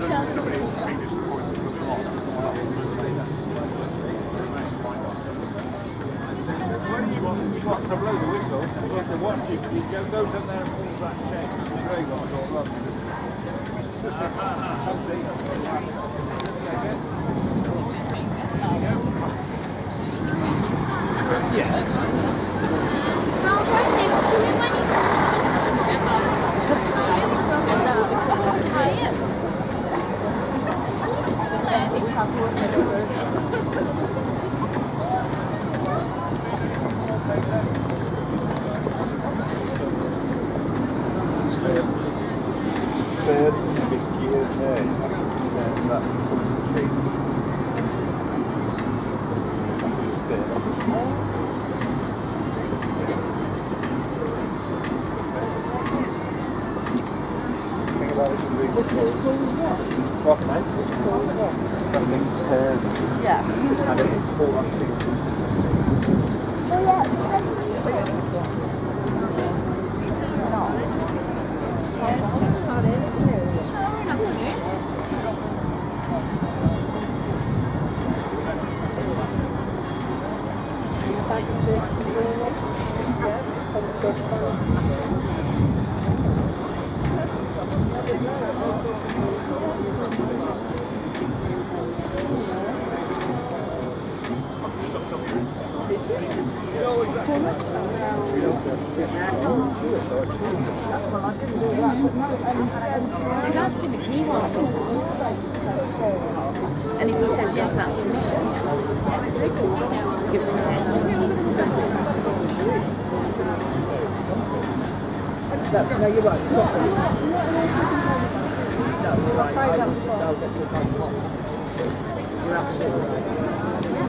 You want to blow the whistle, because the watch you goes up there and pulls that check. It's very good. And if he says yes, that's permission. Give it to him. No, you're right. No, you're right.